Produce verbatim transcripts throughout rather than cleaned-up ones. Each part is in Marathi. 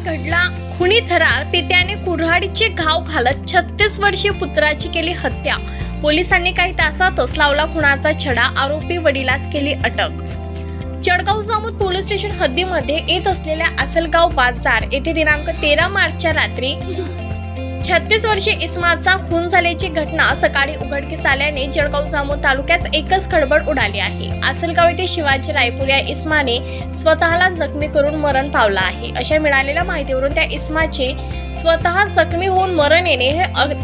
घडला खुनी थरार, पित्याने कुऱ्हाडीचे घाव घालत छत्तीस वर्षीय पुत्राची केली हत्या। पोलिसांनी काही तासातच लावला खुनाचा छडा, आरोपी वडिलास केली अटक। जळगाव जामोद पोलीस स्टेशन हद्दीमध्ये येत असलेल्या आसलगाव बाजार येथे दिनांक तेरा मार्चच्या रात्री छत्तीस वर्षीय इस्माचा खून झाल्याची घटना सकाळी उघडकीस आल्याने जळगाव जामोद तालुक्यात एकच खळबळ उडाली आहे। आसलगाव येथे शिवाजी रायपूर या इस्माने स्वतःला जखमी करून मरण पावला आहे। अशा मिळालेल्या माहितीवरून त्या इस्माचे स्वतः जखमी होऊन मरण येणे हे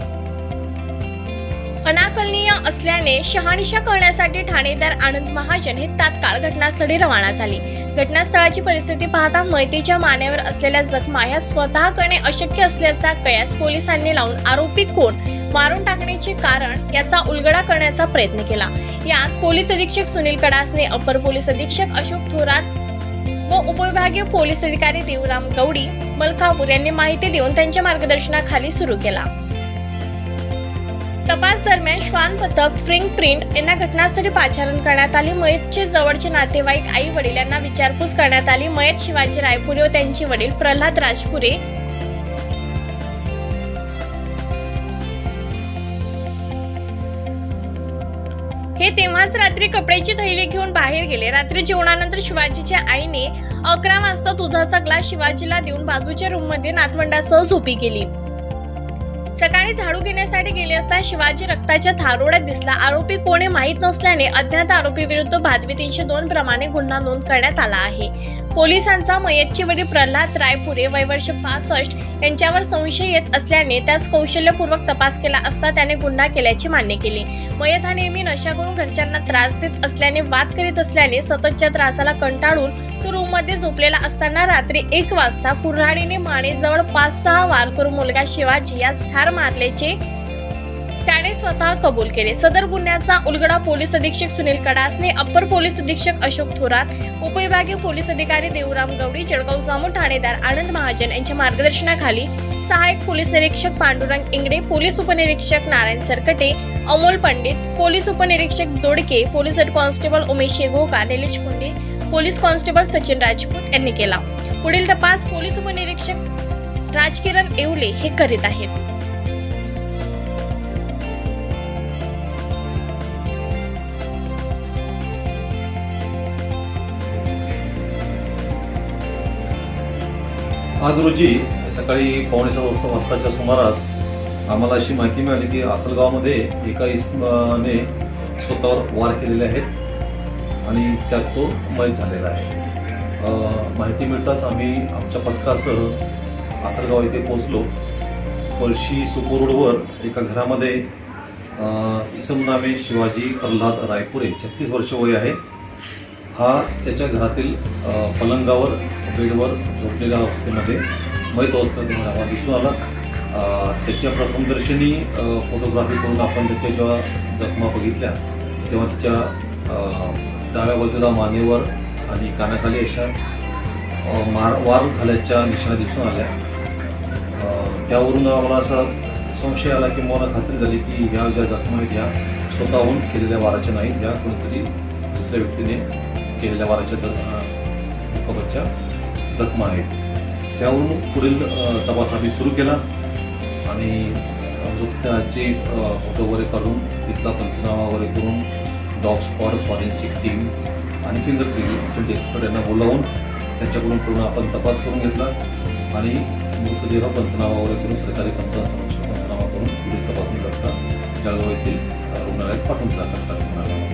अनाकलनीय असल्याने शहानिशा करण्यासाठी ठाणेदार आनंद महाजन हे तात्काळ घटनास्थळी रवाना झाले। घटनास्थळाची परिस्थिती पाहता मयतीच्या मानेवर असलेल्या जखमा ह्या स्वतः करणे अशक्य असल्याचा कयास पोलिसांनी लावून आरोपी कोण, मारून टाकण्याचे कारण याचा उलगडा करण्याचा प्रयत्न केला। यात पोलीस अधीक्षक सुनील कडासने, अपर पोलीस अधीक्षक अशोक थोरात व उपविभागीय पोलीस अधिकारी देवराम गवडी मलकापूर यांनी माहिती देऊन त्यांच्या मार्गदर्शनाखाली सुरू केला। तपास दरम्यान श्वान पथक, फिंगरप्रिंट यांना घटनास्थळी पाचारण करण्यात आली। मयतचे जवळचे नातेवाईक, आई वडील यांना विचारपूस करण्यात आली। मयत शिवाजी रायपुरे व त्यांचे वडील प्रल्हाद राजपुरे हे तेव्हाच रात्री कपड्याची थैली घेऊन बाहेर गेले। रात्री जेवणानंतर शिवाजीच्या आईने अकरा वाजता दुधाचा ग्लास शिवाजीला देऊन बाजूच्या रूम मध्ये नातवंडासह झोपी गेली। सकाळी झाडू घेण्यासाठी गेले असता शिवाजी रक्ताच्या थारोड्यात दिसला। आरोपी कोणी माहीत नसल्याने अज्ञात आरोपी विरुद्ध भादवी तीनशे दोन प्रमाणे गुन्हा नोंद करण्यात आला आहे। पोलिसांचा मयतचे वडील प्रल्हाद रायपुरे वय वर्ष पासष्ट यांच्यावर संशय येत असल्याने त्यास कौशल्यपूर्वक तपास केला असता त्याने गुन्हा केल्याचे मान्य केले। मयत हा नेहमी नशा करून घरच्यांना त्रास देत असल्याने, वाद करीत असल्याने सततच्या त्रासाला कंटाळून तो रूम मध्ये झोपलेला असताना रात्री एक वाजता कुऱ्हाडीने मानेजवळ पाच सहा वार करून मुलगा शिवाजी यास ठार मारल्याचे त्याने स्वतः कबूल केले। सदर गुन्ह्याचा उलगडा पोलीस अधीक्षक सुनील कडासने, अप्पर पोलीस अधीक्षक अशोक थोरात, उपविभागीय पोलीस अधिकारी देवराम गवडी, जळगाव जामोद ठाणेदार आनंद महाजन यांच्या मार्गदर्शनाखाली सहाय्यक पोलीस निरीक्षक पांडुरंग इंगडे, पोलीस उपनिरीक्षक नारायण सरकटे, अमोल पंडित, पोलीस उपनिरीक्षक Dodke, police head constable Umesh Shegoka, Nilesh Punde, police constable Sachin Rajput यांनी केला। पुढील तपास पोलीस उपनिरीक्षक राजकिरण येवले हे करीत आहेत। आज रोजी सकाळी पावणे सहा वाजताच्या सुमारास आम्हाला अशी माहिती मिळाली की आसलगावमध्ये एका इसमाने स्वतःवर वार केलेले आहेत आणि त्यात तो मयत झालेला आहे। माहिती मिळताच आम्ही आमच्या पथकासह आसलगाव येथे पोहोचलो। पळशी सुपो रोडवर एका घरामध्ये इसम नामे शिवाजी प्रल्हाद रायपुरे, छत्तीस वर्ष वय आहे, हा त्याच्या घरातील पलंगावर बेडवर झोपलेल्या अवस्थेमध्ये मयत अवस्थेत आम्हाला दिसून आला। त्याच्या प्रथमदर्शनी फोटोग्राफी करून आपण त्याच्या जेव्हा जखमा बघितल्या तेव्हा त्याच्या डाव्या बाजूला मानेवर आणि कानाखाली अशा मार वार झाल्याच्या निशाणा दिसून आल्या। त्यावरून आम्हाला असा संशय आला की मला खात्री झाली की ह्या ज्या जखमा आहेत ह्या स्वतःहून केलेल्या वाराच्या नाहीत, ह्या कोणीतरी दुसऱ्या व्यक्तीने केलेल्या वाराच्या दुखापतच्या जखमा आहेत। त्यावरून पुढील तपास आम्ही सुरू केला आणि मृताचे फोटो वगैरे काढून तिथला पंचनामा वगैरे करून डॉग स्क्वॉड, फॉरेन्सिक टीम आणि फिंगरप्रिंट एक्सपर्ट यांना बोलावून त्यांच्याकडून पूर्ण आपण तपास करून घेतला आणि मृतदेह पंचनामा वगैरे करून सरकारी पंचासमक्ष पंचनामा करून पुढील तपासणी करता जळगाव येथील रुग्णालयात पाठवून दिला सरकारी रुग्णालयामध्ये।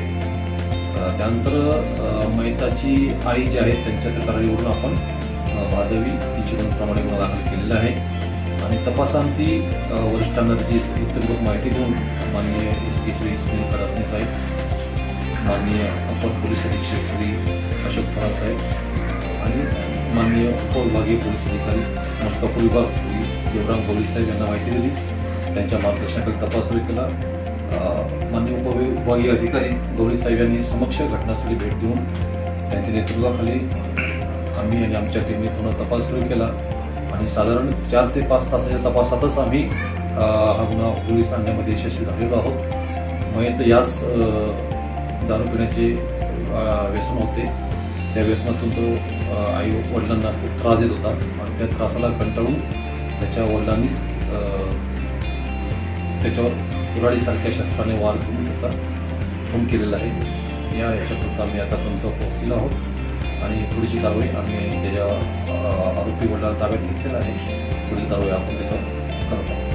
त्यानंतर मयताची आई जी आहे त्यांच्या तक्रारीवरून आपण भादवी तीनशे दोन प्रमाणे गुन्हा दाखल केलेला आहे आणि तपासांती वरिष्ठांना जी इतरभूत माहिती देऊन माननीय एस पी श्री सुनील कडासने साहेब, माननीय अपर पोलीस अधीक्षक श्री अशोक थोरात साहेब आणि माननीय उपविभागीय पोलीस अधिकारी मलकापूर विभाग श्री देवराम गवडी साहेब यांना माहिती दिली। त्यांच्या मार्गदर्शनाखाली तपास सुरू केला। माननीय उपविभागीय अधिकारी गवडी साहेब यांनी समक्ष घटनास्थळी भेट देऊन त्यांच्या नेतृत्वाखाली आम्ही आणि आमच्या टीमने पुन्हा तपास सुरू केला आणि साधारण चार ते पाच तासाच्या तपासातच आम्ही हा गुन्हा पोलीस आणण्यामध्ये यशस्वी झालेलो आहोत। मयत यास दारू पिण्याचे व्यसन होते, त्या व्यसनातून तो आई वडिलांना खूप त्रास देत होता आणि त्या त्रासाला कंटाळून त्याच्या वडिलांनीच त्याच्यावर कुऱ्हाडीसारख्या शस्त्राने वार करून त्याचा खून केलेला आहे। या याच्यापुरता आम्ही आतापर्यंत पोहोचलेलो आहोत आणि पुढची कारवाई आम्ही त्याच्या आरोपी वडिलांना ताब्यात घेतलेला आहे। पुढील कारवाई आपण त्याच्यावर करत आहोत।